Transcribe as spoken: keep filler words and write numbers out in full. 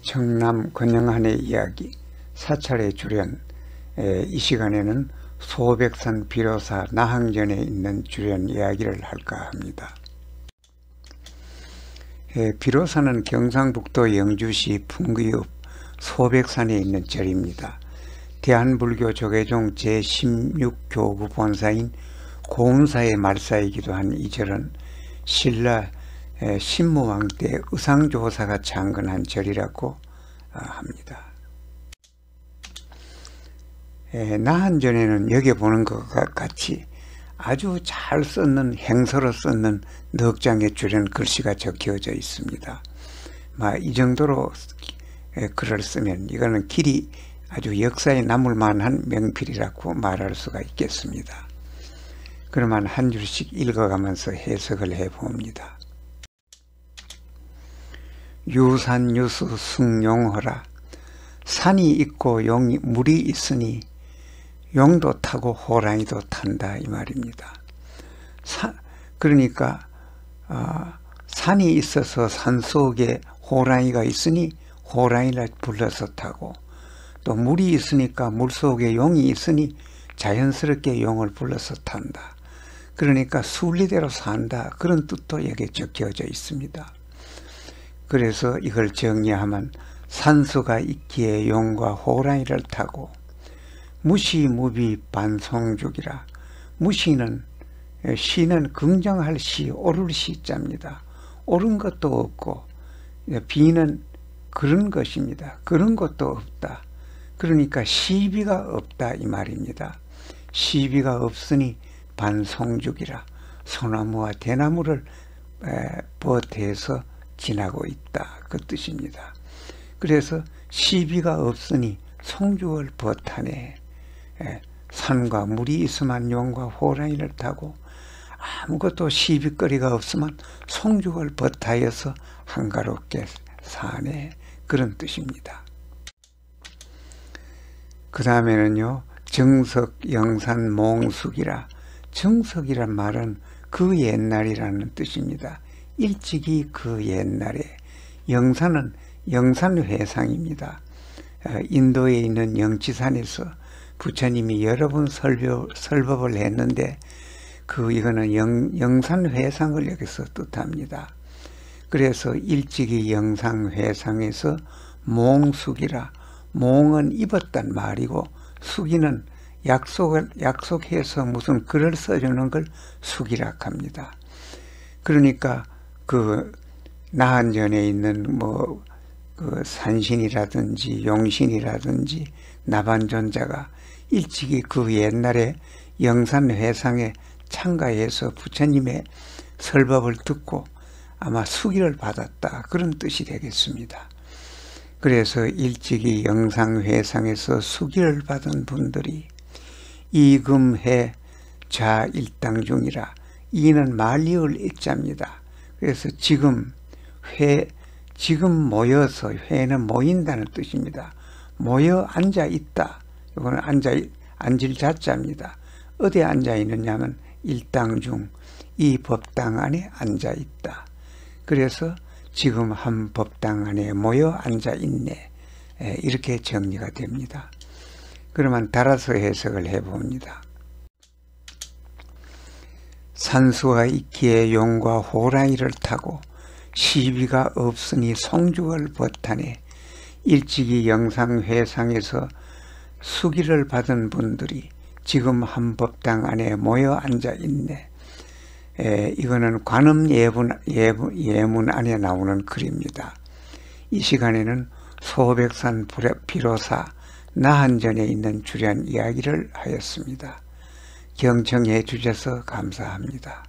청남 권영한의 이야기 사찰의 주련. 이 시간에는 소백산 비로사 나항전에 있는 주련 이야기를 할까 합니다. 비로사는 경상북도 영주시 풍귀읍 소백산에 있는 절입니다. 대한불교 조계종 제십육 교구 본사인 고운사의 말사이기도 한 이 절은 신라 신무왕 때 의상조사가 창건한 절이라고 합니다. 나한전에는 여기 보는 것과 같이 아주 잘 썼는 행서로 썼는 넉 장의 주련 글씨가 적혀져 있습니다. 이 정도로 글을 쓰면 이거는 길이 아주 역사에 남을 만한 명필이라고 말할 수가 있겠습니다. 그러면 한 줄씩 읽어가면서 해석을 해봅니다. 유산유수 승용허라. 산이 있고 용이, 물이 있으니 용도 타고 호랑이도 탄다 이 말입니다. 사, 그러니까 어, 산이 있어서 산속에 호랑이가 있으니 호랑이를 불러서 타고, 또 물이 있으니까 물속에 용이 있으니 자연스럽게 용을 불러서 탄다. 그러니까 순리대로 산다, 그런 뜻도 여기에 적혀져 있습니다. 그래서 이걸 정리하면 산수가 있기에 용과 호랑이를 타고 무시무비 반송죽이라. 무시는 시는 긍정할 시, 옳을 시자입니다. 옳은 것도 없고, 비는 그런 것입니다. 그런 것도 없다. 그러니까 시비가 없다 이 말입니다. 시비가 없으니 반송죽이라. 소나무와 대나무를 버텨서 지나고 있다, 그 뜻입니다. 그래서 시비가 없으니 송죽을 버타네. 산과 물이 있으면 용과 호랑이를 타고 아무것도 시비거리가 없으면 송죽을 버타여서 한가롭게 사네, 그런 뜻입니다. 그 다음에는요, 정석, 영산, 몽숙이라. 정석이란 말은 그 옛날이라는 뜻입니다. 일찍이 그 옛날에. 영산은 영산회상입니다. 인도에 있는 영치산에서 부처님이 여러 번 설법, 설법을 했는데 그 이거는 영, 영산회상을 여기서 뜻합니다. 그래서 일찍이 영산회상에서 몽숙이라. 몽은 입었단 말이고 숙이는 약속을 약속해서 무슨 글을 써주는 걸 숙이라 합니다. 그러니까 그 나한전에 있는 뭐 그 산신이라든지 용신이라든지 나반존자가 일찍이 그 옛날에 영산회상에 참가해서 부처님의 설법을 듣고 아마 수기를 받았다, 그런 뜻이 되겠습니다. 그래서 일찍이 영산회상에서 수기를 받은 분들이 이금해 자일당중이라. 이는 만리을 일자입니다. 그래서 지금 회, 지금 모여서, 회는 모인다는 뜻입니다. 모여 앉아 있다. 이거는 앉아, 앉을 자자입니다. 어디에 앉아 있느냐면 일당중, 이 법당 안에 앉아 있다. 그래서 지금 한 법당 안에 모여 앉아 있네, 이렇게 정리가 됩니다. 그러면 달아서 해석을 해봅니다. 산수가 있기에 용과 호랑이를 타고 시비가 없으니 송죽을 버타네. 일찍이 영상회상에서 수기를 받은 분들이 지금 한 법당 안에 모여 앉아 있네. 에, 이거는 관음 예문, 예문, 예문 안에 나오는 글입니다. 이 시간에는 소백산 비로사 나한전에 있는 주련 이야기를 하였습니다. 경청해 주셔서 감사합니다.